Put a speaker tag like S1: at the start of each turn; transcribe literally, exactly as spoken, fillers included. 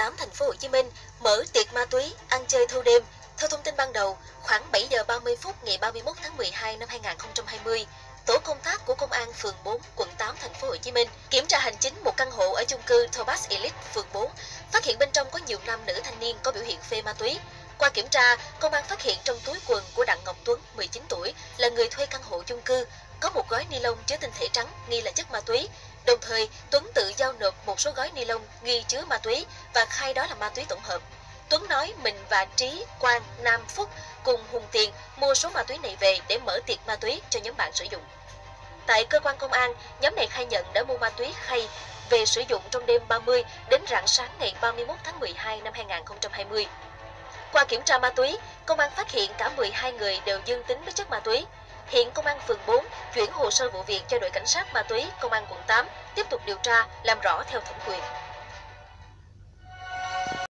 S1: tám thành phố Hồ Chí Minh mở tiệc ma túy, ăn chơi thâu đêm. Theo thông tin ban đầu, khoảng bảy giờ ba mươi phút ngày ba mươi mốt tháng mười hai năm hai nghìn không trăm hai mươi, tổ công tác của công an phường bốn, quận tám thành phố Hồ Chí Minh kiểm tra hành chính một căn hộ ở chung cư Thomas Elite, phường bốn, phát hiện bên trong có nhiều nam nữ thanh niên có biểu hiện phê ma túy. Qua kiểm tra, công an phát hiện trong túi quần của Đặng Ngọc Tuấn, mười chín tuổi, là người thuê căn hộ chung cư, có một gói ni lông chứa tinh thể trắng nghi là chất ma túy. Đồng thời, Tuấn tự giao nộp một số gói ni lông nghi chứa ma túy và khai đó là ma túy tổng hợp. Tuấn nói mình và Trí, Quang, Nam, Phúc cùng Hùng Tiền mua số ma túy này về để mở tiệc ma túy cho nhóm bạn sử dụng. Tại cơ quan công an, nhóm này khai nhận đã mua ma túy khay về sử dụng trong đêm ba mươi đến rạng sáng ngày ba mươi mốt tháng mười hai năm hai nghìn không trăm hai mươi. Qua kiểm tra ma túy, công an phát hiện cả mười hai người đều dương tính với chất ma túy. Hiện công an phường bốn chuyển hồ sơ vụ việc cho đội cảnh sát ma túy công an quận tám tiếp tục điều tra, làm rõ theo thẩm quyền.